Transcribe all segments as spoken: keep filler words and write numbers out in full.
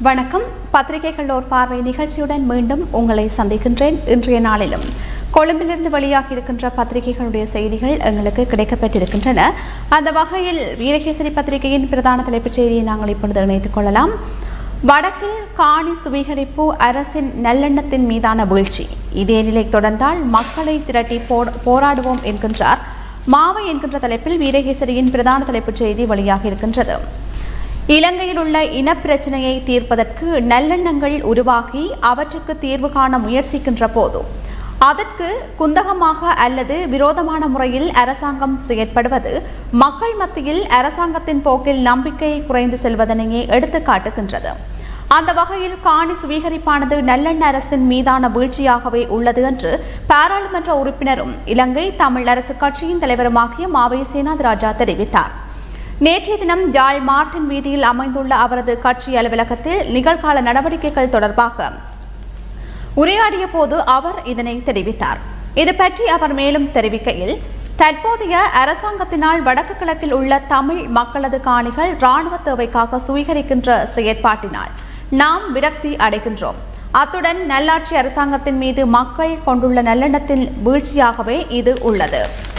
வணக்கம். பத்திரிகைகள் ஓர் பார்வை நிகழ்ச்சியுடன் மீண்டும் உங்களை சந்திக்கின்றேன். இன்றைய நாளிலும் கொழும்பிலிருந்து வெளியாகி இருக்கின்ற பத்திரிகைகளுடைய செய்திகள் எங்களுக்கு கிடைக்கப்பட்டிருக்கின்றன. அந்த வகையில் வீரகேசரி பத்திரிகையின் பிரதான தலைப்புச் செய்தியை நாங்கள் இப்பொழுது இணைத்துக் கொள்ளலாம். வடக்கில் காணி சுவீகரிப்பு அரசின் நல்லெண்ணத்தின் மீதான வீழ்ச்சி. இதே நிலை தொடர்ந்தால் மக்களை திரட்டி போராடுவோம் என்கின்றார் மாவை என்கின்ற தலைப்பில் வீரகேசரியின் பிரதான தலைப்புச் செய்தி வெளியாகி இருக்கின்றது. இலங்கையில் உள்ள இனப்பிரச்சினையை தீர்ப்பதற்கு நல்லெண்ணங்கள் உருவாகி அவற்றுக்கு தீர்வு காண முயற்சிக்கின்ற போது அதற்கு குந்தகமாக அல்லது விரோதமான முறையில் அரசாங்கம் செயற்படுவது மக்கள் மத்தியில் அரசாங்கத்தின் போக்கில் நம்பிக்கை குறைந்து செல்வதனையே எடுத்து காட்டுகின்றது. அந்த வகையில் காணி சுவீகரிப்பானது நல்லெண்ண அரசின் மீதான வீழ்ச்சியாகவே உள்ளது என்று பாராளுமன்ற உறுப்பினரும் இலங்கை தமிழ் அரசு கட்சியின் தலைவருமாகிய மாவை சேனாதிராஜா தெரிவித்தார். நேற்றைய தினம் யாழ் மார்ட்டின் வீதியில் அமைந்துள்ள அவரது கட்சி அலுவலகத்தில் நிகழ்கால நடவடிக்கைகள் தொடர்பாக உரையாடிய போது அவர் இதனை தெரிவித்தார். இது பற்றி அவர் மேலும் தெரிவிக்கையில், தற்போதைய அரசாங்கத்தினால் வடக்கு கிழக்கில் உள்ள தமிழ் மக்களது காணிகள் இராணுவ தேவைக்காக சுவீகரிக்கின்ற செயற்பாட்டினால் நாம் விரக்தி அடைகின்றோம். அத்துடன் நல்லாட்சி அரசாங்கத்தின் மீது மக்கள் கொண்டுள்ள நல்லெண்ணத்தின் வீழ்ச்சியாகவே இது உள்ளது.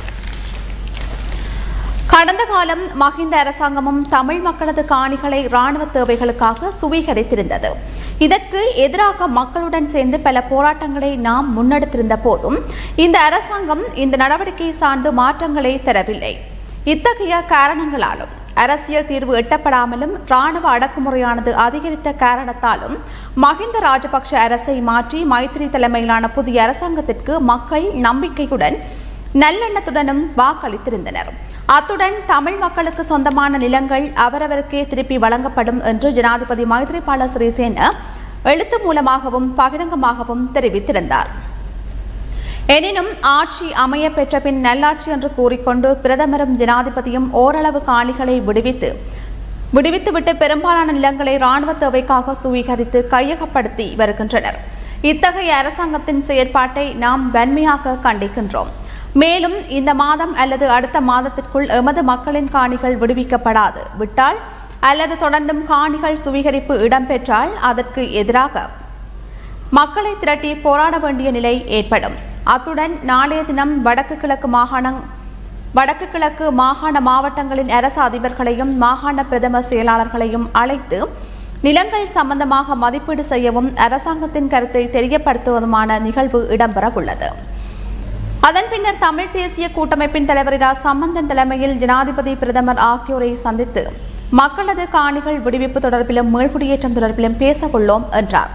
கடந்த காலம் மஹிந்த அரசாங்கமும் தமிழ் மக்களது காணிகளை இராணுவ தேவைகளுக்காக சுவீகரித்திருந்தது. இதற்கு எதிராக மக்களுடன் சேர்ந்து பல போராட்டங்களை நாம் முன்னெடுத்திருந்த போதும் இந்த அரசாங்கம் இந்த நடவடிக்கை சார்ந்து மாற்றங்களை தரவில்லை. இத்தகைய காரணங்களாலும் அரசியல் தீர்வு எட்டப்படாமலும் இராணுவ அடக்குமுறையானது அதிகரித்த காரணத்தாலும் மஹிந்த ராஜபக்ஷ அரசை மாற்றி மைத்திரி தலைமையிலான புதிய அரசாங்கத்திற்கு மக்கள் நம்பிக்கையுடன் நல்லெண்ணத்துடனும் வாக்களித்திருந்தனர். அத்துடன் தமிழ் மக்களுக்கு சொந்தமான நிலங்கள் அவரவருக்கே திருப்பி வழங்கப்படும் என்று ஜனாதிபதி மைத்ரிபால சிறிசேன எழுத்து மூலமாகவும் பகிரங்கமாகவும் தெரிவித்திருந்தார். எனினும் ஆட்சி அமைய பெற்ற பின் நல்லாட்சி என்று கூறிக்கொண்டு பிரதமரும் ஜனாதிபதியும் ஓரளவு காணிகளை விடுவித்து விடுவித்துவிட்டு பெரும்பாலான நிலங்களை இராணுவ தேவைக்காக சுவீகரித்து கையகப்படுத்தி வருகின்றனர். இத்தகைய அரசாங்கத்தின் செயற்பாட்டை நாம் வன்மையாக கண்டிக்கின்றோம். மேலும் இந்த மாதம் அல்லது அடுத்த மாதத்திற்குள் எமது மக்களின் காணிகள் விடுவிக்கப்படாது விட்டால் அல்லது தொடர்ந்தும் காணிகள் சுவீகரிப்பு இடம்பெற்றால் அதற்கு எதிராக மக்களை திரட்டி போராட வேண்டிய நிலை ஏற்படும். அத்துடன் நாளைய தினம் வடக்கு கிழக்கு மாகாண வடக்கு கிழக்கு மாகாண மாவட்டங்களின் அரசு அதிபர்களையும் மாகாண பிரதம செயலாளர்களையும் அழைத்து நிலங்கள் சம்பந்தமாக மதிப்பீடு செய்யவும் அரசாங்கத்தின் கருத்தை தெரியப்படுத்துவதுமான நிகழ்வு இடம்பெறவுள்ளது. அதன் பின்னர் தமிழ் தேசிய கூட்டமைப்பின் தலைவர் இரா சம்பந்தன் தலைமையில் ஜனாதிபதி பிரதமர் ஆகியோரை சந்தித்து மக்களது காணிகள் விடுவிப்பு தொடர்பிலும் மீள்குடியேற்றம் தொடர்பிலும் பேசவுள்ளோம் என்றார்.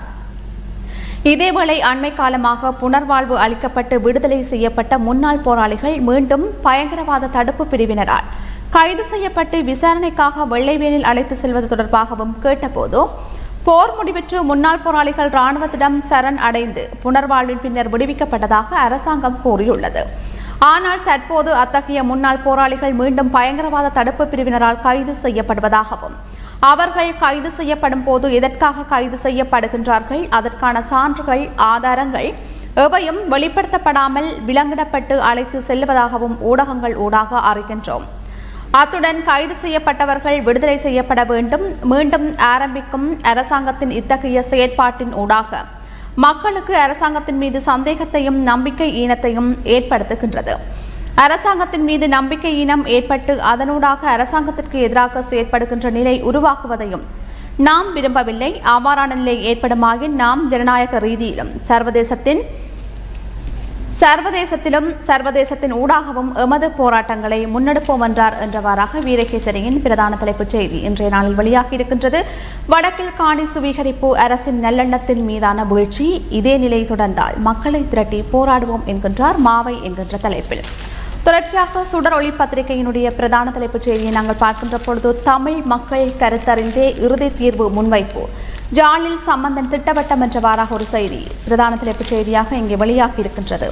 இதேவேளை அண்மை காலமாக புனர்வாழ்வு அளிக்கப்பட்டு விடுதலை செய்யப்பட்ட முன்னாள் போராளிகள் மீண்டும் பயங்கரவாத தடுப்பு பிரிவினரால் கைது செய்யப்பட்டு விசாரணைக்காக வெள்ளைவேனில் அழைத்து செல்வது தொடர்பாகவும் கேட்டபோது போர் முடிவிற்று முன்னாள் போராளிகள் இராணுவத்திடம் சரண் அடைந்து புனர்வாழ்வின் பின்னர் விடுவிக்கப்பட்டதாக அரசாங்கம் கூறியுள்ளது. ஆனால் தற்போது அத்தகைய முன்னாள் போராளிகள் மீண்டும் பயங்கரவாத தடுப்பு பிரிவினரால் கைது செய்யப்படுவதாகவும் அவர்கள் கைது செய்யப்படும் போது எதற்காக கைது செய்யப்படுகின்றார்கள், அதற்கான சான்றுகள் ஆதாரங்கள் எவையும் வெளிப்படுத்தப்படாமல் விலங்கிடப்பட்டு அழைத்து செல்வதாகவும் ஊடகங்கள் ஊடாக அறிகின்றோம். அத்துடன் கைது செய்யப்பட்டவர்கள் விடுதலை செய்யப்பட வேண்டும். மீண்டும் ஆரம்பிக்கும் அரசாங்கத்தின் இத்தகைய செயற்பாட்டின் ஊடாக மக்களுக்கு அரசாங்கத்தின் மீது சந்தேகத்தையும் நம்பிக்கை ஈனத்தையும் ஏற்படுத்துகின்றது. அரசாங்கத்தின் மீது நம்பிக்கை ஈனம் ஏற்பட்டு அதனூடாக அரசாங்கத்திற்கு எதிராக செயற்படுகின்ற நிலை உருவாக்குவதையும் நாம் விரும்பவில்லை. அவ்வாறான நிலை ஏற்படுமாயின் நாம் ஜனநாயக ரீதியிலும் சர்வதேசத்தின் சர்வதேசத்திலும் சர்வதேசத்தின் ஊடாகவும் எமது போராட்டங்களை முன்னெடுப்போம் என்றார் என்றவாறாக வீரகேசரியின் பிரதான தலைப்புச் செய்தி இன்றைய நாளில் வெளியாகி இருக்கின்றது. வடக்கில் காணி சுவீகரிப்பு அரசின் நல்லெண்ணத்தின் மீதான வீழ்ச்சி. இதே நிலை தொடர்ந்தால் மக்களை திரட்டி போராடுவோம் என்கின்றார் மாவை என்கின்ற தலைப்பில். தொடர்ச்சியாக சுடர் ஒளி பத்திரிகையினுடைய பிரதான தலைப்புச் செய்தியை நாங்கள் பார்க்கின்ற பொழுது, தமிழ் மக்கள் கருத்தறிந்தே இறுதி தீர்வு முன்வைப்பு. ஜாலில் சம்பந்தன் திட்டவட்டம் என்றவாறாக ஒரு செய்தி பிரதான தலைப்புச் செய்தியாக இங்கே வெளியாகி இருக்கின்றது.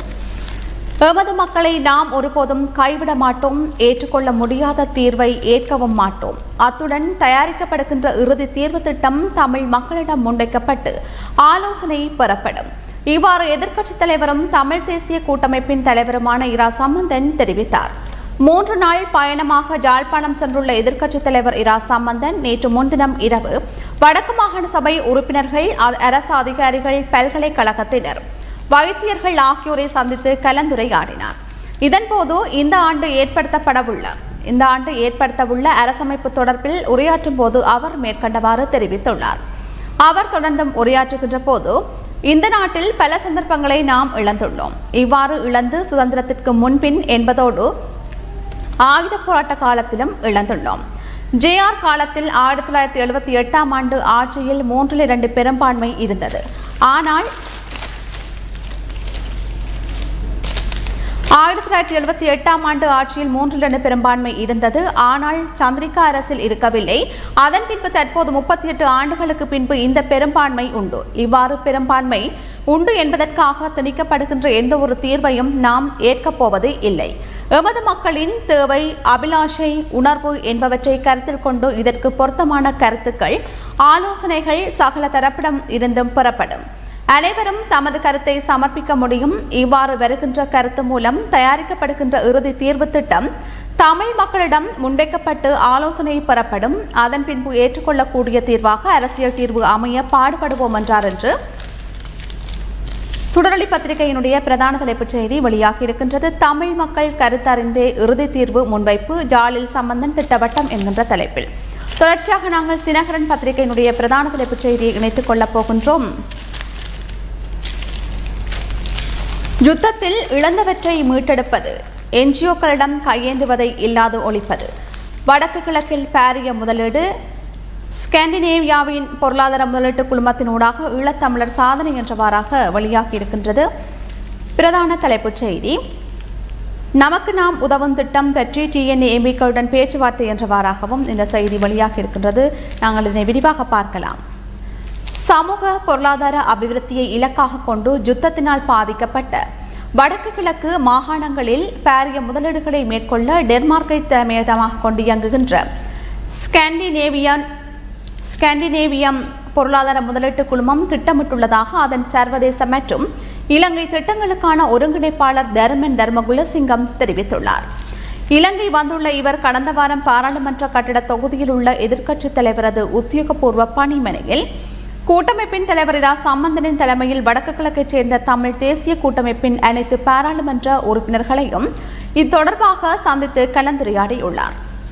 எமது மக்களை நாம் ஒருபோதும் கைவிட மாட்டோம், ஏற்றுக்கொள்ள முடியாத தீர்வை ஏற்கவும் மாட்டோம். அத்துடன் தயாரிக்கப்படுகின்ற இறுதி தீர்வு திட்டம் தமிழ் மக்களிடம் முன்வைக்கப்பட்டு ஆலோசனை பெறப்படும். இவ்வாறு எதிர்க்கட்சித் தலைவரும் தமிழ் தேசிய கூட்டமைப்பின் தலைவருமான இரா சம்பந்தன் தெரிவித்தார். மூன்று நாள் பயணமாக ஜாழ்ப்பாணம் சென்றுள்ள எதிர்க்கட்சித் தலைவர் இரா சம்பந்தன் நேற்று முன்தினம் இரவு வடக்கு மாகாண சபை உறுப்பினர்கள், அரசு அதிகாரிகள், பல்கலைக்கழகத்தினர், வைத்தியர்கள் ஆகியோரை சந்தித்து கலந்துரையாடினார். இதன்போது இந்த ஆண்டு ஏற்படுத்தப்படவுள்ள இந்த ஆண்டு ஏற்படுத்தவுள்ள அரசமைப்பு தொடர்பில் உரையாற்றும் போது அவர் மேற்கண்டவாறு தெரிவித்துள்ளார். அவர் தொடர்ந்தும் உரையாற்றுகின்ற போது, இந்த நாட்டில் பல சந்தர்ப்பங்களை நாம் இழந்துள்ளோம். இவ்வாறு இழந்து சுதந்திரத்திற்கு முன்பின் என்பதோடு ஆயுத போராட்ட காலத்திலும் இழந்துள்ளோம். ஜே ஆர் காலத்தில் ஆயிரத்தி தொள்ளாயிரத்தி எழுபத்தி எட்டாம் ஆண்டு ஆட்சியில் மூன்றில் இரண்டு பெரும்பான்மை இருந்தது. ஆனால் ஆயிரத்தி தொள்ளாயிரத்தி எழுபத்தி எட்டாம் ஆண்டு ஆட்சியில் மூன்றில் இரண்டு பெரும்பான்மை இருந்தது. ஆனால் சந்திரிகா அரசில் இருக்கவில்லை. அதன் பின்பு தற்போது முப்பத்தி எட்டு ஆண்டுகளுக்கு பின்பு இந்த பெரும்பான்மை உண்டு. இவ்வாறு பெரும்பான்மை உண்டு என்பதற்காக திணிக்கப்படுகின்ற எந்த ஒரு தீர்வையும் நாம் ஏற்கப் போவது இல்லை. எமது மக்களின் தேவை, அபிலாஷை, உணர்வு என்பவற்றை கருத்தில் கொண்டு இதற்கு பொருத்தமான கருத்துக்கள், ஆலோசனைகள் சகல தரப்பிடம் இருந்தும் பெறப்படும். அனைவரும் தமது கருத்தை சமர்ப்பிக்க முடியும். இவ்வாறு வருகின்ற கருத்து மூலம் தயாரிக்கப்படுகின்ற இறுதி தீர்வு திட்டம் தமிழ் மக்களிடம் முன்வைக்கப்பட்டு ஆலோசனை பெறப்படும். அதன் பின்பு ஏற்றுக்கொள்ளக்கூடிய தீர்வாக அரசியல் தீர்வு அமைய பாடுபடுவோம் என்றார் என்று சுடரொளி பத்திரிகையினுடைய பிரதான தலைப்புச் செய்தி வெளியாகி இருக்கின்றது. தமிழ் மக்கள் கருத்தறிந்தே இறுதி தீர்வு முன்வைப்பு, ஜாலில் சம்பந்தன் திட்டவட்டம் என்கின்ற தலைப்பில் தொடர்ச்சியாக நாங்கள் தினகரன் பத்திரிகையினுடைய பிரதான தலைப்புச் செய்தியை இணைத்துக் கொள்ளப் போகின்றோம். யுத்தத்தில் இழந்தவற்றை மீட்டெடுப்பது, என்ஜிஓக்களிடம் கையேந்துவதை இல்லாது ஒழிப்பது, வடக்கு கிழக்கில் பாரிய முதலீடு, ஸ்காண்டினேவியாவின் பொருளாதார முதலீட்டு குழுமத்தினூடாக ஈழத்தமிழர் சாதனை என்றவாறாக வெளியாகி இருக்கின்றது பிரதான தலைப்புச் செய்தி. நமக்கு நாம் உதவும் திட்டம் பற்றி டிஎன்ஏ எம்பிக்களுடன் பேச்சுவார்த்தை என்றவாறாகவும் இந்த செய்தி வெளியாகி இருக்கின்றது. நாங்கள் இதனை விரிவாக பார்க்கலாம். சமூக பொருளாதார அபிவிருத்தியை இலக்காக கொண்டு யுத்தத்தினால் பாதிக்கப்பட்ட வடக்கு கிழக்கு மாகாணங்களில் பாரிய முதலீடுகளை மேற்கொள்ள டென்மார்க்கை தலைமையகமாக கொண்டு இயங்குகின்ற ஸ்காண்டினேவியன் ஸ்காண்டினேவியம் பொருளாதார முதலீட்டு குழுமம் திட்டமிட்டுள்ளதாக அதன் சர்வதேச மற்றும் இலங்கை திட்டங்களுக்கான ஒருங்கிணைப்பாளர் தர்மன் தர்மகுலசிங்கம் தெரிவித்துள்ளார். இலங்கை வந்துள்ள இவர் கடந்த வாரம் பாராளுமன்ற கட்டிட தொகுதியில் உள்ள எதிர்க்கட்சித் தலைவரது உத்தியோகபூர்வ பணிமனையில் கூட்டமைப்பின் தலைவர் இரா சம்பந்தனின் தலைமையில் வடக்கு கிழக்கைச் சேர்ந்த தமிழ் தேசிய கூட்டமைப்பின் அனைத்து பாராளுமன்ற உறுப்பினர்களையும் இத்தொடர்பாக சந்தித்து கலந்துரையாடியுள்ளார்.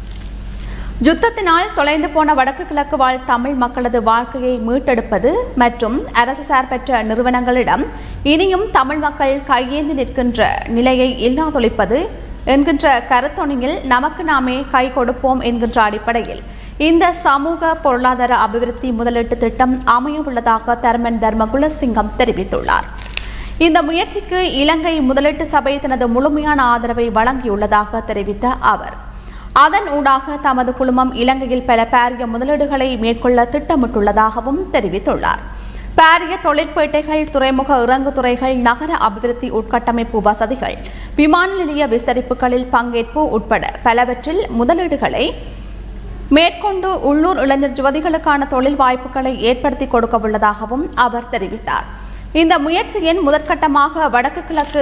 யுத்தத்தினால் தொலைந்து போன வடக்கு கிழக்கு வாழ் தமிழ் மக்களது வாழ்க்கையை மீட்டெடுப்பது மற்றும் அரசு சார்பற்ற நிறுவனங்களிடம் இனியும் தமிழ் மக்கள் கையேந்தி நிற்கின்ற நிலையை இல்லாதொழிப்பது என்கின்ற கருத்தொனியில் நமக்கு நாமே கை கொடுப்போம் என்கின்ற அடிப்படையில் இந்த சமூக பொருளாதார அபிவிருத்தி முதலீட்டு திட்டம் அமையவுள்ளதாக தர்மன் தர்மகுலசிங்கம் தெரிவித்துள்ளார். இந்த முயற்சிக்கு இலங்கை முதலீட்டு சபை தனது முழுமையான ஆதரவை வழங்கியுள்ளதாக தெரிவித்த அவர், அதன் ஊடாக தமது குழுமம் இலங்கையில் பல பாரிய முதலீடுகளை மேற்கொள்ள திட்டமிட்டுள்ளதாகவும் தெரிவித்துள்ளார். பாரிய தொழிற்பேட்டைகள், துறைமுக இறங்குதுறைகள், நகர அபிவிருத்தி உட்கட்டமைப்பு வசதிகள், விமான நிலைய விஸ்தரிப்புகளில் பங்கேற்பு உட்பட பலவற்றில் முதலீடுகளை மேற்கொண்டு உள்ளூர் இளைஞர் யுவதிகளுக்கான தொழில் வாய்ப்புகளை ஏற்படுத்தி கொடுக்க உள்ளதாகவும் அவர் தெரிவித்தார். இந்த முயற்சியின் முதற்கட்டமாக வடக்கு கிழக்கு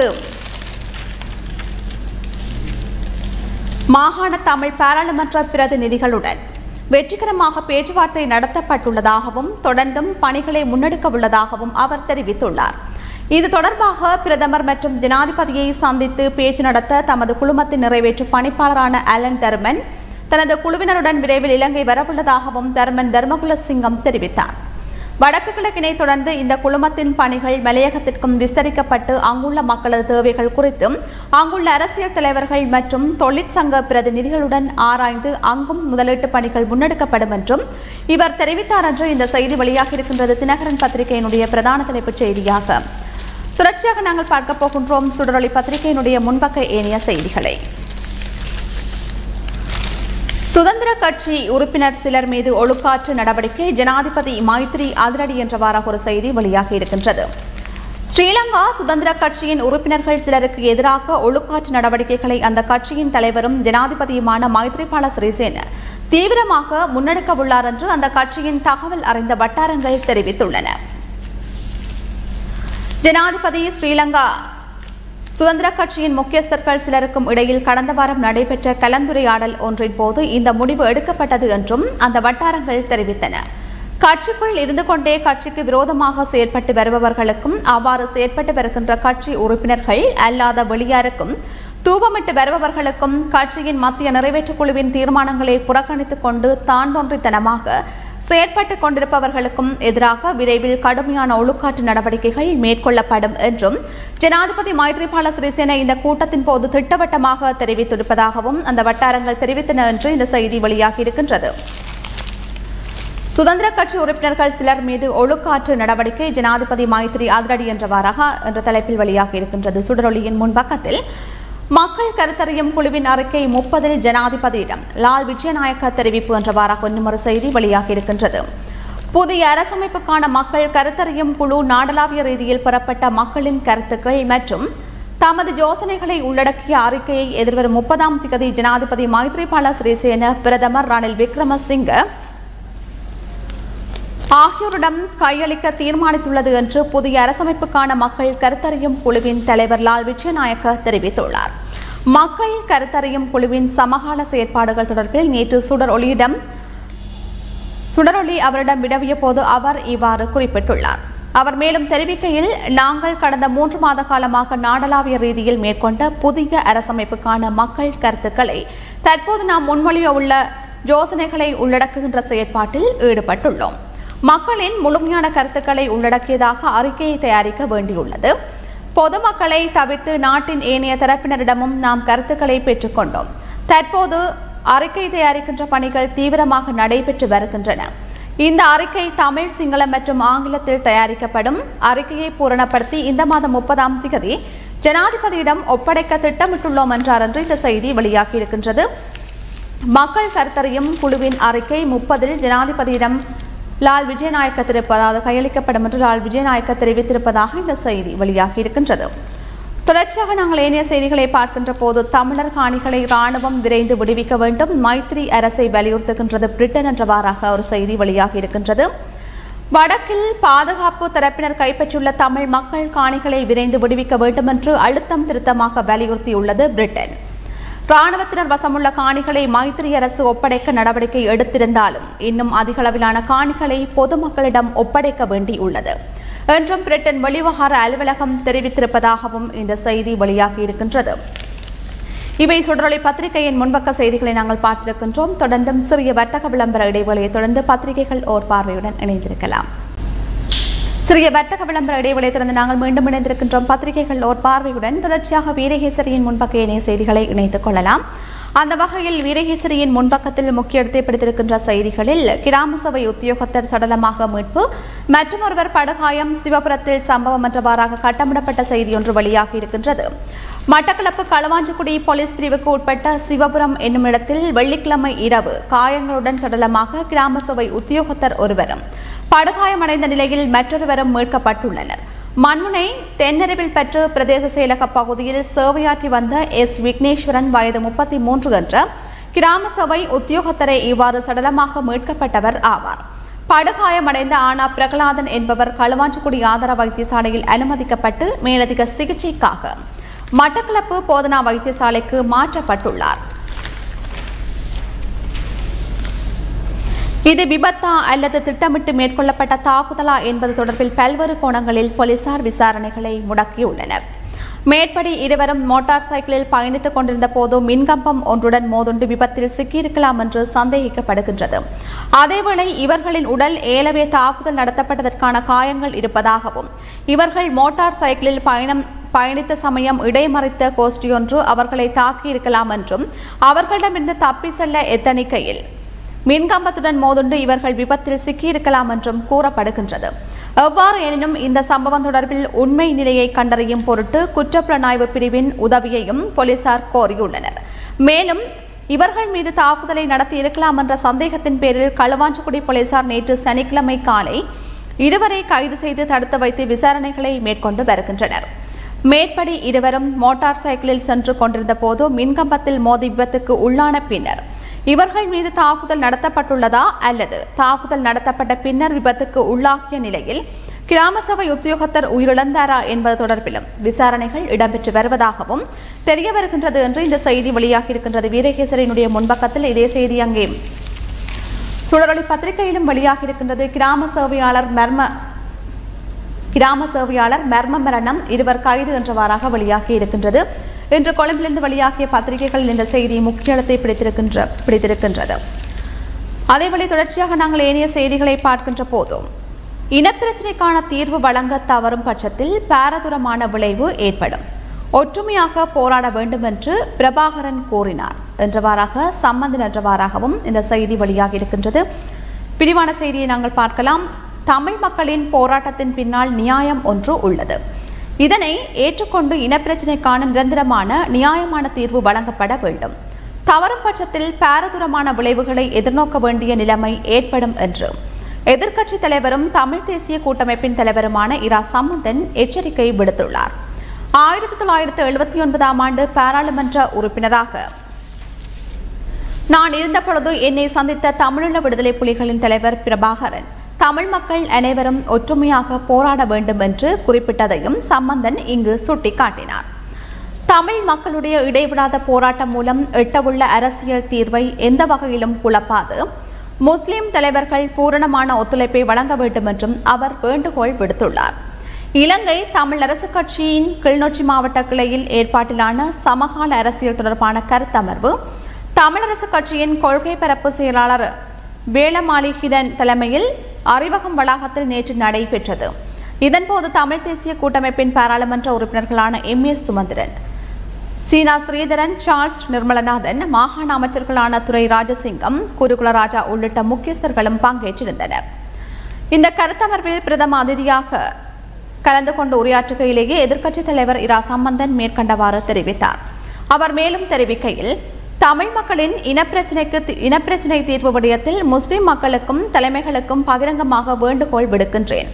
மாகாண தமிழ் பாராளுமன்ற பிரதிநிதிகளுடன் வெற்றிகரமாக பேச்சுவார்த்தை நடத்தப்பட்டுள்ளதாகவும் தொடர்ந்தும் பணிகளை முன்னெடுக்க உள்ளதாகவும் அவர் தெரிவித்துள்ளார். இது தொடர்பாக பிரதமர் மற்றும் ஜனாதிபதியை சந்தித்து பேச்சு நடத்த தமது குழுமத்தின் நிறைவேற்று பணிப்பாளரான அலன் தர்மன் தனது குழுவினருடன் விரைவில் இலங்கை வரவுள்ளதாகவும் தர்மன் தர்மகுலசிங்கம் தெரிவித்தார். வடக்கு கிழக்கினை தொடர்ந்து இந்த குழுமத்தின் பணிகள் மலையகத்திற்கும் விஸ்தரிக்கப்பட்டு அங்குள்ள மக்களது தேவைகள் குறித்தும் அங்குள்ள அரசியல் தலைவர்கள் மற்றும் தொழிற்சங்க பிரதிநிதிகளுடன் ஆராய்ந்து அங்கும் முதலீட்டு பணிகள் முன்னெடுக்கப்படும் என்றும் இவர் தெரிவித்தார் என்று இந்த செய்தி வெளியாக இருக்கின்றது தினகரன் பத்திரிகையினுடைய பிரதான தலைப்புச் செய்தியாக. தொடர்ச்சியாக நாங்கள் பார்க்க போகின்றோம் சுடரொளி பத்திரிகையினுடைய முன்பக்க ஏனைய செய்திகளை. சுதந்திர கட்சி உறுப்பினர் சிலர் மீது ஒழுக்காற்று நடவடிக்கை, ஜனாதிபதி மைத்ரி அதிரடி என்றவாறாக ஒரு செய்தி வெளியாகி இருக்கின்றது. ஸ்ரீலங்கா சுதந்திர கட்சியின் உறுப்பினர்கள் சிலருக்கு எதிராக ஒழுக்காற்று நடவடிக்கைகளை அந்த கட்சியின் தலைவரும் ஜனாதிபதியுமான மைத்ரிபால சிறிசேன தீவிரமாக முன்னெடுக்க உள்ளார் என்று அந்த கட்சியின் தகவல் அறிந்த வட்டாரங்கள் தெரிவித்துள்ளன. ஜனாதிபதி ஸ்ரீலங்கா சுதந்திர கட்சியின் முக்கியஸ்தர்கள் சிலருக்கும் இடையில் கடந்த வாரம் நடைபெற்ற கலந்துரையாடல் ஒன்றின் போது இந்த முடிவு எடுக்கப்பட்டது என்றும் அந்த வட்டாரங்கள் தெரிவித்தன. கட்சிக்குள் இருந்து கொண்டே கட்சிக்கு விரோதமாக செயற்பட்டு வருபவர்களுக்கும் அவ்வாறு செயற்பட்டு வருகின்ற கட்சி உறுப்பினர்கள் அல்லாத வெளியாருக்கும் தூபமிட்டு வருபவர்களுக்கும் கட்சியின் மத்திய நிறைவேற்றுக் குழுவின் தீர்மானங்களை புறக்கணித்துக் கொண்டு தான் தோன்றித்தனமாக செயற்பட்டுக் கொண்டிருப்பவர்களுக்கும் எதிராக விரைவில் கடுமையான ஒழுக்காற்று நடவடிக்கைகள் மேற்கொள்ளப்படும் என்றும் ஜனாதிபதி மைத்ரிபால சிறிசேன இந்த கூட்டத்தின் போது திட்டவட்டமாக தெரிவித்திருப்பதாகவும் அந்த வட்டாரங்கள் தெரிவித்தன என்று இந்த செய்தி வெளியாகியிருக்கின்றது. சுதந்திர கட்சி உறுப்பினர்கள் சிலர் மீது ஒழுக்காற்று நடவடிக்கை ஜனாதிபதி மைத்ரி அதிரடி என்றவாறாக என்ற தலைப்பில் வெளியாகியிருக்கின்றது. சுடரொலியின் முன்பக்கத்தில் மக்கள் கருத்தறியும் குழுவின் அறிக்கை முப்பதில் ஜனாதிபதியிடம் லால் விஜயநாயக்க தெரிவிப்பு என்றவாறாக இன்னும் செய்தி வெளியாகியிருக்கின்றது. புதிய அரசமைப்புக்கான மக்கள் கருத்தறியும் குழு நாடளாவிய ரீதியில் பெறப்பட்ட மக்களின் கருத்துக்கள் மற்றும் தமது யோசனைகளை உள்ளடக்கிய அறிக்கையை எதிர்வரும் முப்பதாம் தேதி ஜனாதிபதி மைத்ரிபால சிறிசேன, பிரதமர் ரணில் விக்ரமசிங்க ஆகியோரிடம் கையளிக்க தீர்மானித்துள்ளது என்று புதிய அரசமைப்புக்கான மக்கள் கருத்தறியும் குழுவின் தலைவர் லால் விஜயநாயக்க தெரிவித்துள்ளார். மக்கள் கருத்தறியும் குழுவின் சமகால செயற்பாடுகள் தொடர்பில் நேற்று சுடர் ஒளியிடம் சுடரொலி அவரிடம் வினவிய போது அவர் இவ்வாறு குறிப்பிட்டுள்ளார். அவர் மேலும் தெரிவிக்கையில், நாங்கள் கடந்த மூன்று மாத காலமாக நாடளாவிய ரீதியில் மேற்கொண்ட புதிய அரசமைப்புக்கான மக்கள் கருத்துக்களை தற்போது நாம் முன்மொழிய உள்ள யோசனைகளை உள்ளடக்குகின்ற செயற்பாட்டில் ஈடுபட்டுள்ளோம். மக்களின் முழுமையான கருத்துக்களை உள்ளடக்கியதாக அறிக்கையை தயாரிக்க வேண்டியுள்ளது. பொதுமக்களை தவிர்த்து நாட்டின் ஏனைய தரப்பினரிடமும் நாம் கருத்துக்களை பெற்றுக்கொண்டோம். தற்போது அறிக்கை தயாரிக்கின்ற பணிகள் தீவிரமாக நடைபெற்று வருகின்றன. இந்த அறிக்கை தமிழ், சிங்களம் மற்றும் ஆங்கிலத்தில் தயாரிக்கப்படும். அறிக்கையை பூரணப்படுத்தி இந்த மாதம் முப்பதாம் தேதி ஜனாதிபதியிடம் ஒப்படைக்க திட்டமிட்டுள்ளோம் என்றார் என்று இந்த செய்தி வெளியாகியிருக்கின்றது. மக்கள் கருத்தறியும் குழுவின் அறிக்கை முப்பதில் ஜனாதிபதியிடம் லால் விஜயநாயக்க தெரிவிப்பு அதாவது கையளிக்கப்படும் என்று லால் விஜயநாயக்க தெரிவித்திருப்பதாக இந்த செய்தி வெளியாகி இருக்கின்றது. தொடர்ச்சியாக நாங்கள் ஏனைய செய்திகளை பார்க்கின்ற போது, தமிழர் காணிகளை ராணுவம் விரைந்து விடுவிக்க வேண்டும், மைத்ரி அரசை வலியுறுத்துகின்றது பிரிட்டன் என்றவாறாக ஒரு செய்தி வெளியாகி இருக்கின்றது. வடக்கில் பாதுகாப்பு தரப்பினர் கைப்பற்றியுள்ள தமிழ் மக்கள் காணிகளை விரைந்து விடுவிக்க வேண்டும் என்று அழுத்தம் திருத்தமாக வலியுறுத்தியுள்ளது பிரிட்டன். ராணுவத்தினர் வசமுள்ள காணிகளை மைத்ரி அரசு ஒப்படைக்க நடவடிக்கை எடுத்திருந்தாலும் இன்னும் அதிக அளவிலான காணிகளை பொதுமக்களிடம் ஒப்படைக்க வேண்டியுள்ளது என்றும் பிரிட்டன் வெளிவகார அலுவலகம் தெரிவித்திருப்பதாகவும் இந்த செய்தி வெளியாகி இருக்கின்றது. இவை சுடரொலி பத்திரிகையின் முன்பக்க செய்திகளை நாங்கள் பார்த்திருக்கின்றோம். தொடர்ந்தும் சிறிய வர்த்தக விளம்பர இடைவெளியை தொடர்ந்து பத்திரிகைகள் ஓர் பார்வையுடன் இணைந்திருக்கலாம். சிறிய வர்த்தக விளம்பர இடைவெளியை திறந்து நாங்கள் மீண்டும் இணைந்திருக்கின்றோம். பத்திரிகைகள் ஓர் பார்வையுடன் தொடர்ச்சியாக வீரகேசரியின் முன்பக்க இணைய செய்திகளை இணைத்துக் கொள்ளலாம். அந்த வகையில் வீரகேசரியின் முன்பக்கத்தில் முக்கிய இடத்தை பிடித்திருக்கின்ற செய்திகளில் கிராம சபை உத்தியோகத்தர் சடலமாக மீட்பு, மற்றும் ஒருவர் படுகாயம், சிவபுரத்தில் சம்பவம் என்றவாறாக கட்டமிடப்பட்ட செய்தி ஒன்று வெளியாகி இருக்கின்றது. மட்டக்களப்பு களுவாஞ்சிக்குடி போலீஸ் பிரிவுக்கு உட்பட்ட சிவபுரம் என்னும் இடத்தில் வெள்ளிக்கிழமை இரவு காயங்களுடன் சடலமாக கிராம சபை உத்தியோகத்தர் ஒருவரும் படுகாயமடைந்த நிலையில் மற்றொருவரும் மீட்கப்பட்டுள்ளனர். மண்முனை தென்னருவில் பெற்று பிரதேச செயலக பகுதியில் சேவையாற்றி வந்த எஸ் விக்னேஸ்வரன் வயது முப்பத்தி மூன்று என்ற கிராம சபை உத்தியோகத்தரை இவ்வாறு சடலமாக மீட்கப்பட்டவர் ஆவார். படுகாயமடைந்த ஆனா பிரகலாதன் என்பவர் களுவாஞ்சிக்குடி ஆதார வைத்தியசாலையில் அனுமதிக்கப்பட்டு மேலதிக சிகிச்சைக்காக மட்டக்களப்பு போதனா வைத்தியசாலைக்கு மாற்றப்பட்டுள்ளார். இது விபத்தா அல்லது திட்டமிட்டு மேற்கொள்ளப்பட்ட தாக்குதலா என்பது தொடர்பில் பல்வேறு கோணங்களில் போலீசார் விசாரணைகளை முடக்கியுள்ளனர். மேற்படி இருவரும் மோட்டார் சைக்கிளில் பயணித்துக் கொண்டிருந்த போது மின்கம்பம் ஒன்றுடன் மோதுண்டு விபத்தில் சிக்கியிருக்கலாம் என்று சந்தேகிக்கப்படுகின்றது. அதேவேளை இவர்களின் உடல் ஏலவே தாக்குதல் நடத்தப்பட்டதற்கான காயங்கள் இருப்பதாகவும், இவர்கள் மோட்டார் சைக்கிளில் பயணம் பயணித்த சமயம் இடைமறித்த கோஷ்டியொன்று அவர்களை தாக்கியிருக்கலாம் என்றும், அவர்களிடமிருந்து தப்பி செல்ல எத்தனிக்கையில் மின்கம்பத்துடன் மோதுண்டு இவர்கள் விபத்தில் சிக்கியிருக்கலாம் என்றும் கூறப்படுகின்றது. எவ்வாறு எனினும் இந்த சம்பவம் தொடர்பில் உண்மை நிலையை கண்டறியும் பொருட்டு குற்றப்புலனாய்வு பிரிவின் உதவியையும் போலீசார் கோரியுள்ளனர். மேலும் இவர்கள் மீது தாக்குதலை நடத்தி இருக்கலாம் என்ற சந்தேகத்தின் பேரில் களுவாஞ்சிக்குடி போலீசார் நேற்று சனிக்கிழமை காலை இருவரை கைது செய்து தடுத்து வைத்து விசாரணைகளை மேற்கொண்டு வருகின்றனர். மேற்படி இருவரும் மோட்டார் சைக்கிளில் சென்று கொண்டிருந்த போது மின்கம்பத்தில் மோதி விபத்துக்கு உள்ளான பின்னர் இவர்கள் மீது தாக்குதல் நடத்தப்பட்டுள்ளதா அல்லது தாக்குதல் நடத்தப்பட்ட பின்னர் விபத்துக்கு உள்ளாகிய நிலையில் கிராம சபை உத்தியோகத்தர் உயிரிழந்தாரா என்பது தொடர்பிலும் விசாரணைகள் இடம்பெற்று வருவதாகவும் தெரிய வருகின்றது என்று இந்த செய்தி வெளியாகி இருக்கின்றது. வீரகேசரியினுடைய முன்பக்கத்தில் இதே செய்தி அங்கே சுடரொளி பத்திரிகையிலும் வெளியாகி இருக்கின்றது. கிராம சேவையாளர் மர்ம கிராம சேவையாளர் மர்ம மரணம், இருவர் கைது என்றவாறாக வெளியாகி இருக்கின்றது. இன்று கொழும்பிலிருந்து வெளியாகிய பத்திரிகைகளில் இந்த செய்தி முக்கிய இடத்தை பிடித்திருக்கின்ற பிடித்திருக்கின்றது. அதேவேளை தொடர்ச்சியாக நாங்கள் ஏனைய செய்திகளை பார்க்கின்ற போதும் இனப்பிரச்சினைக்கான தீர்வு வழங்க தவறும் பட்சத்தில் பாரதூரமான விளைவு ஏற்படும், ஒற்றுமையாக போராட வேண்டும் என்று பிரபாகரன் கூறினார் என்றவாறாக சம்பந்தன் என்றவாறாகவும் இந்த செய்தி வெளியாகி இருக்கின்றது. விரிவான செய்தியை நாங்கள் பார்க்கலாம். தமிழ் மக்களின் போராட்டத்தின் பின்னால் நியாயம் ஒன்று உள்ளது. இதனை ஏற்றுக்கொண்டு இனப்பிரச்சினைக்கான நிரந்தரமான நியாயமான தீர்வு வழங்கப்பட வேண்டும். தவறும் பட்சத்தில் பாரதூரமான விளைவுகளை எதிர்நோக்க வேண்டிய நிலைமை ஏற்படும் என்று எதிர்க்கட்சித் தலைவரும் தமிழ் தேசிய கூட்டமைப்பின் தலைவருமான இரா சம்பந்தன் எச்சரிக்கை விடுத்துள்ளார். ஆயிரத்தி தொள்ளாயிரத்தி எழுபத்தி ஒன்பதாம் ஆண்டு பாராளுமன்ற உறுப்பினராக நான் இருந்தபொழுது என்னை சந்தித்த தமிழீழ விடுதலை புலிகளின் தலைவர் பிரபாகரன் தமிழ் மக்கள் அனைவரும் ஒற்றுமையாக போராட வேண்டும் என்று குறிப்பிட்டதையும் சம்பந்தன் இங்கு சுட்டிக்காட்டினார். தமிழ் மக்களுடைய இடைவிடாத போராட்டம் மூலம் எட்டவுள்ள அரசியல் தீர்வை எந்த வகையிலும் குழப்பாது முஸ்லிம் தலைவர்கள் பூரணமான ஒத்துழைப்பை வழங்க வேண்டும் என்றும் அவர் வேண்டுகோள் விடுத்துள்ளார். இலங்கை தமிழ் அரசு கட்சியின் கிளிநொச்சி மாவட்ட கிளையில் ஏற்பாட்டிலான சமகால அரசியல் தொடர்பான கருத்தமர்வு தமிழரசு கட்சியின் கொள்கை பரப்பு செயலாளர் வேளமாளிகிதன் தலைமையில் அறிவகம் வளாகத்தில் நேற்று நடைபெற்றது. இதன்போது தமிழ் தேசிய கூட்டமைப்பின் பாராளுமன்ற உறுப்பினர்களான எம் எஸ் சுமந்திரன், சீனா ஸ்ரீதரன், சார்ல்ஸ் நிர்மலநாதன், மாகாண அமைச்சர்களான துரை ராஜசிங்கம், குருகுலராஜா உள்ளிட்ட முக்கியஸ்தர்களும் பங்கேற்றிருந்தனர். இந்த கருத்தமர்வில் பிரதம அதிதியாக கலந்து கொண்டு உரையாற்றுகையிலேயே எதிர்க்கட்சித் தலைவர் இரா சம்பந்தன் மேற்கண்டவாறு தெரிவித்தார். அவர் மேலும் தெரிவிக்கையில், தமிழ் மக்களின் இனப்பிரச்சினைக்கு இனப்பிரச்சினை தீர்வு விடயத்தில் முஸ்லிம் மக்களுக்கும் தலைமைகளுக்கும் பகிரங்கமாக வேண்டுகோள் விடுக்கின்றேன்.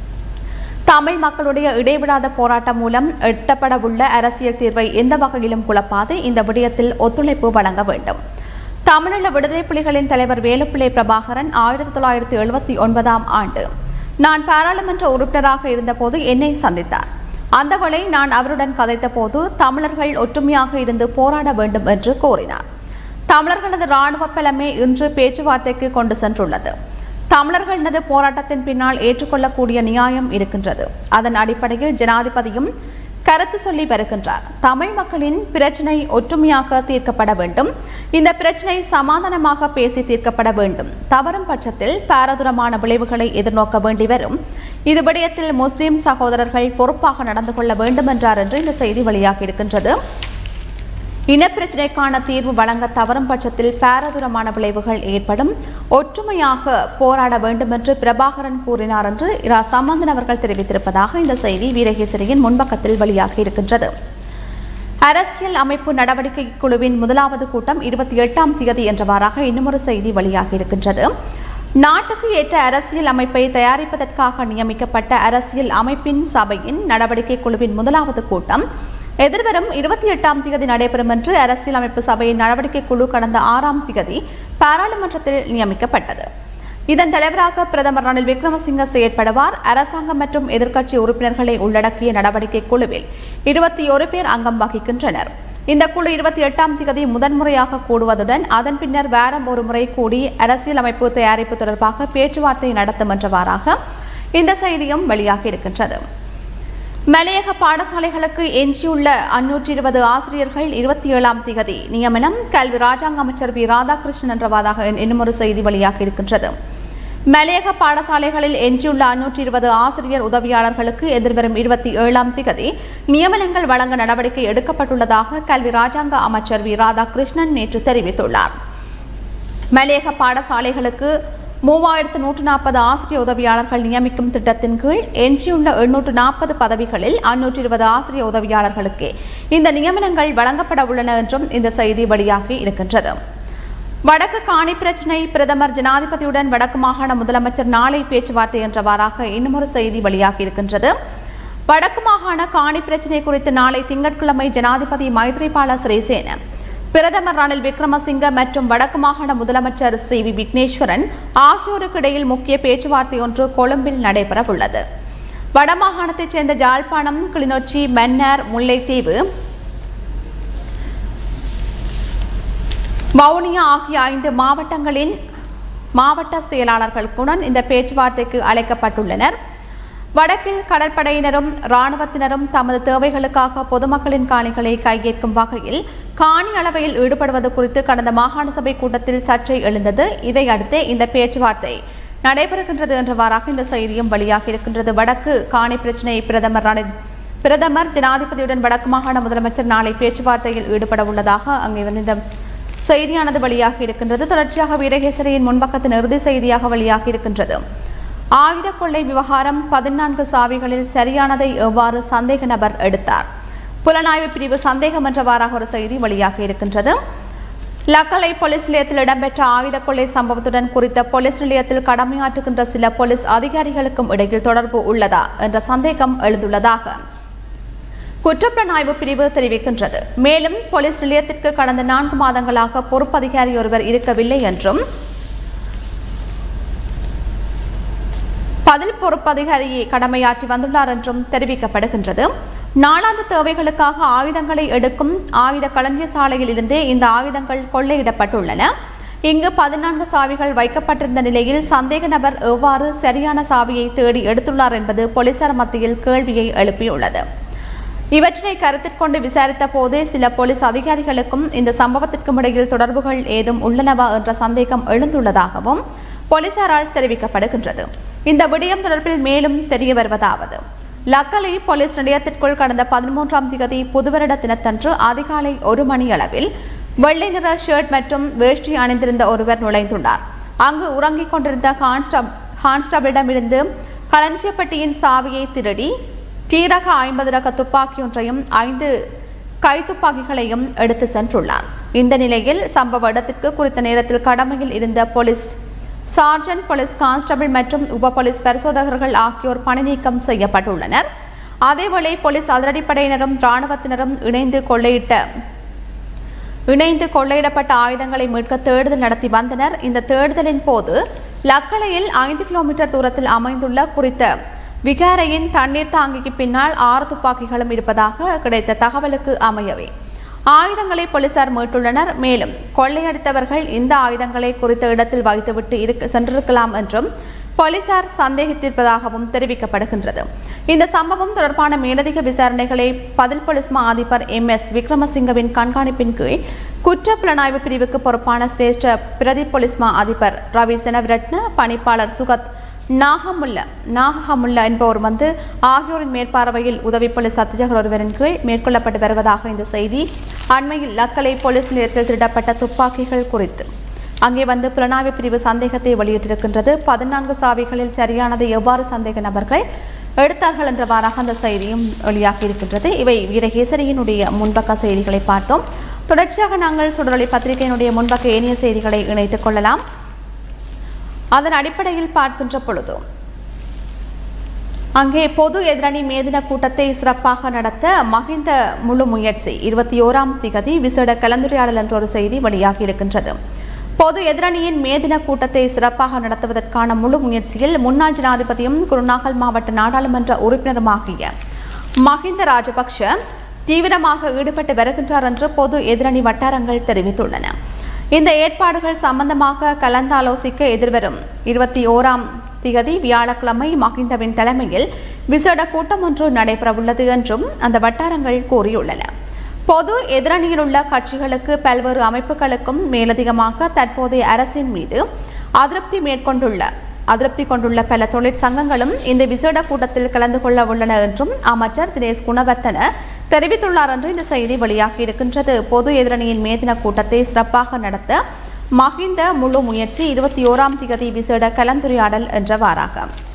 தமிழ் மக்களுடைய இடைவிடாத போராட்டம் மூலம் எட்டப்படவுள்ள அரசியல் தீர்வை எந்த வகையிலும் குழப்பாது இந்த விடயத்தில் ஒத்துழைப்பு வழங்க வேண்டும். தமிழீழ விடுதலை புலிகளின் தலைவர் வேலுப்பிள்ளை பிரபாகரன் ஆயிரத்தி தொள்ளாயிரத்தி எழுபத்தி ஒன்பதாம் ஆண்டு நான் பாராளுமன்ற உறுப்பினராக இருந்தபோது என்னை சந்தித்தார். அந்த வேளை நான் அவருடன் கதைத்த போது தமிழர்கள் ஒற்றுமையாக இருந்து போராட வேண்டும் என்று கோரினார். தமிழர்களது இராணுவ பலமே இன்று பேச்சுவார்த்தைக்கு கொண்டு சென்றுள்ளது. தமிழர்களது போராட்டத்தின் பின்னால் ஏற்றுக்கொள்ளக்கூடிய நியாயம் இருக்கின்றது. அதன் அடிப்படையில் ஜனாதிபதியும் கருத்து சொல்லி வருகின்றார். தமிழ் மக்களின் பிரச்சினை ஒற்றுமையாக தீர்க்கப்பட வேண்டும். இந்த பிரச்சினை சமாதானமாக பேசி தீர்க்கப்பட வேண்டும். தவறும் பட்சத்தில் பாரதூரமான விளைவுகளை எதிர்நோக்க வேண்டி வரும். இது விடயத்தில் முஸ்லிம் சகோதரர்கள் பொறுப்பாக நடந்து கொள்ள வேண்டும் என்றார் என்று இந்த செய்தி வெளியாகி இருக்கின்றது. இனப்பிரச்சினைக்கான தீர்வு வழங்க தவறும் பட்சத்தில் பாரதூரமான விளைவுகள் ஏற்படும், ஒற்றுமையாக போராட வேண்டும் என்று பிரபாகரன் கூறினார் என்று இரா சம்பந்தன் அவர்கள் தெரிவித்திருப்பதாக இந்த செய்தி வீரகேசரியின் முன்பக்கத்தில் வெளியாகி இருக்கின்றது. அரசியல் அமைப்பு நடவடிக்கை குழுவின் முதலாவது கூட்டம் இருபத்தி எட்டாம் தேதி என்றவாறாக இன்னுமொரு செய்தி வெளியாகி இருக்கின்றது. நாட்டுக்கு ஏற்ற அரசியல் அமைப்பை தயாரிப்பதற்காக நியமிக்கப்பட்ட அரசியல் அமைப்பின் சபையின் நடவடிக்கை குழுவின் முதலாவது கூட்டம் எதிர்வரும் இருபத்தி எட்டாம் தேதி நடைபெறும் என்று அரசியலமைப்பு சபையின் நடவடிக்கை குழு கடந்த ஆறாம் தேதி பாராளுமன்றத்தில் நியமிக்கப்பட்டது. இதன் தலைவராக பிரதமர் ரணில் விக்ரமசிங்க செயற்படுவார். அரசாங்கம் மற்றும் எதிர்க்கட்சி உறுப்பினர்களை உள்ளடக்கிய நடவடிக்கை குழுவில் இருபத்தி ஒரு பேர் அங்கம் வகிக்கின்றனர். இந்த குழு இருபத்தி எட்டாம் தேதி முதன்முறையாக கூடுவதுடன் அதன் பின்னர் வாரம் ஒரு முறை கூடி அரசியலமைப்பு தயாரிப்பு தொடர்பாக பேச்சுவார்த்தை நடத்தும் என்றவாறாக இந்த செய்தியும் வெளியாகி இருக்கின்றது. மலையக பாடசாலைகளுக்கு எஞ்சியுள்ள அன்னூற்றி இருபது ஆசிரியர்கள் இருபத்தி ஏழாம் தேதி நியமனம். கல்வி ராஜாங்க அமைச்சர் வி ராதாகிருஷ்ணன் என்றவாதாக இன்னுமொரு செய்தி வெளியாகி இருக்கின்றது. மலையக பாடசாலைகளில் எஞ்சியுள்ள அன்னூற்றி இருபது ஆசிரியர் உதவியாளர்களுக்கு எதிர்வரும் இருபத்தி ஏழாம் தேதி நியமனங்கள் வழங்க நடவடிக்கை எடுக்கப்பட்டுள்ளதாக கல்வி ராஜாங்க அமைச்சர் வி ராதாகிருஷ்ணன் நேற்று தெரிவித்துள்ளார். மலையக பாடசாலைகளுக்கு மூவாயிரத்து நூற்று நாற்பது ஆசிரியர் உதவியாளர்கள் நியமிக்கும் திட்டத்தின் கீழ் எஞ்சியுள்ள எண்ணூற்று நாற்பது பதவிகளில் அன்னூற்றி இருபது ஆசிரியர் உதவியாளர்களுக்கு இந்த நியமனங்கள் வழங்கப்பட உள்ளன என்றும் இந்த செய்தி வெளியாகி இருக்கின்றது. வடக்கு காணி பிரச்சினை பிரதமர் ஜனாதிபதியுடன் வடக்கு மாகாண முதலமைச்சர் நாளை பேச்சுவார்த்தை என்றவாறாக இன்னுமொரு செய்தி வெளியாகி இருக்கின்றது. வடக்கு மாகாண காணி பிரச்சினை குறித்து நாளை திங்கட்கிழமை ஜனாதிபதி மைத்ரிபால சிறிசேன, பிரதமர் ரணில் விக்ரமசிங்க மற்றும் வடக்கு மாகாண முதலமைச்சர் சி வி விக்னேஸ்வரன் ஆகியோருக்கு இடையில் முக்கிய பேச்சுவார்த்தை ஒன்று கொழும்பில் நடைபெறவுள்ளது. வடமாகாணத்தைச் சேர்ந்த யாழ்ப்பாணம், கிளிநொச்சி, மன்னார், முல்லைத்தீவு, வவுனியா ஆகிய ஐந்து மாவட்டங்களின் மாவட்ட செயலாளர்களுடன் இந்த பேச்சுவார்த்தைக்கு அழைக்கப்பட்டுள்ளனர். வடக்கில் கடற்படையினரும் இராணுவத்தினரும் தமது தேவைகளுக்காக பொதுமக்களின் காணிகளை கையேற்கும் வகையில் காணி அளவையில் ஈடுபடுவது குறித்து கடந்த மாகாண சபை கூட்டத்தில் சர்ச்சை எழுந்தது. இதையடுத்து இந்த பேச்சுவார்த்தை நடைபெறுகின்றது என்றவாறாக இந்த செய்தியும் வெளியாகி இருக்கின்றது. வடக்கு காணி பிரச்சினை பிரதமர் பிரதமர் ஜனாதிபதியுடன் வடக்கு மாகாண முதலமைச்சர் நாளை பேச்சுவார்த்தையில் ஈடுபட உள்ளதாக அங்கே வந்து இந்த செய்தியானது வெளியாகி இருக்கின்றது. தொடர்ச்சியாக வீரகேசரியின் முன்பக்கத்தின் இறுதி செய்தியாக வெளியாகி இருக்கின்றது. ஆயுத கொள்ளை விவகாரம் பதினான்கு சாவிகளில் சரியானதை எவ்வாறு சந்தேக நபர் எடுத்தார்? புலனாய்வு பிரிவு சந்தேகம் என்றவாறாக ஒரு செய்தி வெளியாகி இருக்கின்றது. லக்கலை போலீஸ் நிலையத்தில் இடம்பெற்ற ஆயுத கொள்ளை சம்பவத்துடன் குறித்த போலீஸ் நிலையத்தில் கடமையாற்றுகின்ற சில போலீஸ் அதிகாரிகளுக்கும் இடையில் தொடர்பு உள்ளதா என்ற சந்தேகம் எழுந்துள்ளதாக குற்றப்புலனாய்வு பிரிவு தெரிவிக்கின்றது. மேலும் போலீஸ் நிலையத்திற்கு கடந்த நான்கு மாதங்களாக பொறுப்பு அதிகாரி ஒருவர் இருக்கவில்லை என்றும் பதில் பொறுப்பு அதிகாரியை கடமையாற்றி வந்துள்ளார் என்றும் தெரிவிக்கப்படுகின்றது. நாளாந்த தேவைகளுக்காக ஆயுதங்களை எடுக்கும் ஆயுத களஞ்சிய சாலையில் இருந்தே இந்த ஆயுதங்கள் கொள்ளையிடப்பட்டுள்ளன. இங்கு பதினான்கு சாவிகள் வைக்கப்பட்டிருந்த நிலையில் சந்தேக நபர் எவ்வாறு சரியான சாவியை தேடி எடுத்துள்ளார் என்பது போலீசார் மத்தியில் கேள்வியை எழுப்பியுள்ளது. இவற்றினை கருத்தில் கொண்டு விசாரித்த போதே சில போலீஸ் அதிகாரிகளுக்கும் இந்த சம்பவத்திற்கும் இடையில் தொடர்புகள் ஏதும் உள்ளனவா என்ற சந்தேகம் எழுந்துள்ளதாகவும் போலீசாரால் தெரிவிக்கப்படுகின்றது. இந்த விடயம் தொடர்பில் மேலும் தெரிய வருவதாவது, லக்கலை போலீஸ் நிலையத்திற்குள் கடந்த பதிமூன்றாம் தேதி புதுவருட தினத்தன்று அதிகாலை ஒரு மணி அளவில் வெள்ளை நிற ஷர்ட் மற்றும் வேஷ்டி அணிந்திருந்த ஒருவர் நுழைந்துள்ளார். அங்கு உறங்கிக் கொண்டிருந்த கான்ஸ்டபிளிடமிருந்து களஞ்சியப்பட்டியின் சாவியை திருடி டீரக ஐம்பது ரக துப்பாக்கி ஒன்றையும் ஐந்து கைத்துப்பாக்கிகளையும் எடுத்து சென்றுள்ளார். இந்த நிலையில் சம்பவ இடத்திற்கு குறித்த நேரத்தில் கடமையில் இருந்த போலீஸ் சார்ஜன்ட், போலீஸ் கான்ஸ்டபிள் மற்றும் உப போலீஸ் பரிசோதகர்கள் ஆகியோர் பணி நீக்கம் செய்யப்பட்டுள்ளனர். அதேவேளை போலீஸ் அதிரடிப்படையினரும் இராணுவத்தினரும் இணைந்து கொள்ளையிட்ட இணைந்து கொள்ளையிடப்பட்ட ஆயுதங்களை மீட்க தேடுதல் நடத்தி வந்தனர். இந்த தேடுதலின் போது லக்கலையில் ஐந்து கிலோமீட்டர் தூரத்தில் அமைந்துள்ள குறித்த விகாரையின் தண்ணீர் தாங்கிக்கு பின்னால் ஆறு துப்பாக்கிகளும் இருப்பதாக கிடைத்த தகவலுக்கு அமையவே ஆயுதங்களை போலீசார் மீட்டுள்ளனர். மேலும் கொள்ளையடித்தவர்கள் இந்த ஆயுதங்களை குறித்த இடத்தில் வைத்துவிட்டு இருக்க சென்றிருக்கலாம் என்றும் போலீசார் சந்தேகித்திருப்பதாகவும் தெரிவிக்கப்படுகின்றது. இந்த சம்பவம் தொடர்பான மேலதிக விசாரணைகளை பதில் போலீஸ் மா அதிபர் எம் எஸ் விக்ரமசிங்கவின் கண்காணிப்பின் கீழ் குற்ற புலனாய்வு பிரிவுக்கு பொறுப்பான சிரேஷ்ட பிரதி போலீஸ் மா அதிபர் ரவி செனவிரட்ன, பணிப்பாளர் சுகத் நாகமுல்ல நாகமுல்ல என்பவர் வந்து ஆகியோரின் மேற்பார்வையில் உதவி போலீஸ் அத்தியட்சகர் ஒருவரின் கீழ் மேற்கொள்ளப்பட்டு வருவதாக இந்த செய்தி. அண்மையில் லக்கலை போலீஸ் நிலையத்தில் திருடப்பட்ட துப்பாக்கிகள் குறித்து அங்கே வந்து புலனாய்வு பிரிவு சந்தேகத்தை வெளியிட்டிருக்கின்றது. பதினான்கு சாவிகளில் சரியானதை எவ்வாறு சந்தேக நபர்கள் எடுத்தார்கள் என்றவாறாக அந்த செய்தியும் வெளியாகி இருக்கின்றது. இவை வீரகேசரியினுடைய முன்பக்க செய்திகளை பார்த்தோம். தொடர்ச்சியாக நாங்கள் சுடரொளி பத்திரிகையினுடைய முன்பக்க ஏனைய செய்திகளை இணைத்துக் கொள்ளலாம். அதன் அடிப்படையில் பார்க்கின்ற பொழுது அங்கே பொது எதிரணி மேதின கூட்டத்தை சிறப்பாக நடத்த மஹிந்த முழு முயற்சி. இருபத்தி ஓராம் திகதி விசேட கலந்துரையாடல் என்ற ஒரு செய்தி வெளியாகி இருக்கின்றது. பொது எதிரணியின் மேதின கூட்டத்தை சிறப்பாக நடத்துவதற்கான முழு முயற்சியில் முன்னாள் ஜனாதிபதியும் குருநாகல் மாவட்ட நாடாளுமன்ற உறுப்பினருமாகிய மஹிந்த ராஜபக்ஷ தீவிரமாக ஈடுபட்டு வருகின்றார் என்று பொது எதிரணி வட்டாரங்கள் தெரிவித்துள்ளன. இந்த ஏற்பாடுகள் சம்பந்தமாக கலந்தாலோசிக்க எதிர்வரும் இருபத்தி ஓராம் திகதி வியாழக்கிழமை மஹிந்தவின் தலைமையில் விசேட கூட்டம் ஒன்று நடைபெறவுள்ளது என்றும் அந்த வட்டாரங்கள் கூறியுள்ளன. பொது எதிரணியில் உள்ள கட்சிகளுக்கு பல்வேறு அமைப்புகளுக்கும் மேலதிகமாக தற்போதைய அரசின் மீது அதிருப்தி மேற்கொண்டுள்ள அதிருப்தி கொண்டுள்ள பல தொழிற்சங்கங்களும் இந்த விசேட கூட்டத்தில் கலந்து கொள்ள உள்ளன என்றும் அமைச்சர் தினேஷ் குணவர்த்தன தெரிவித்துள்ளார் என்று இந்த செய்தி வெளியாகி இருக்கின்றது. பொது எதிரணியின் மேதின கூட்டத்தை சிறப்பாக நடத்த மஹிந்த முழு முயற்சி. இருபத்தி ஓராம் திகதி விசேட கலந்துரையாடல் என்றவாறாக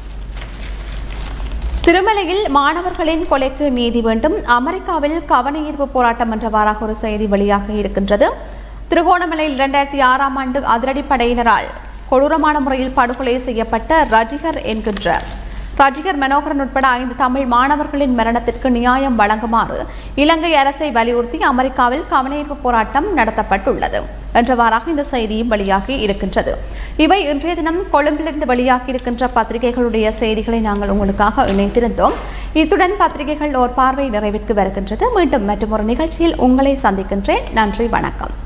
திருமலையில் மாணவர்களின் கொலைக்கு நீதி வேண்டும், அமெரிக்காவில் கவனஈர்ப்பு போராட்டம் என்றவாறாக ஒரு செய்தி வெளியாக இருக்கின்றது. திருகோணமலையில் இரண்டாயிரத்தி ஆறாம் ஆண்டு அதிரடிப்படையினரால் கொடூரமான முறையில் படுகொலை செய்யப்பட்ட ரஜிகர் என்கின்ற ரஜிகர் மனோகரன் உட்பட ஐந்து தமிழ் மாணவர்களின் மரணத்திற்கு நியாயம் வழங்குமாறு இலங்கை அரசை வலியுறுத்தி அமெரிக்காவில் கவனஈர்ப்பு போராட்டம் நடத்தப்பட்டுள்ளது என்றவாறாக இந்த செய்தியும் வெளியாகி இருக்கின்றது. இவை இன்றைய தினம் கொழும்பிலிருந்து வெளியாகி இருக்கின்ற பத்திரிகைகளுடைய செய்திகளை நாங்கள் உங்களுக்காக இணைத்திருந்தோம். இத்துடன் பத்திரிகைகள் ஓர் பார்வை நிறைவிற்கு வருகின்றது. மீண்டும் மற்றொரு நிகழ்ச்சியில் உங்களை சந்திக்கின்றேன். நன்றி, வணக்கம்.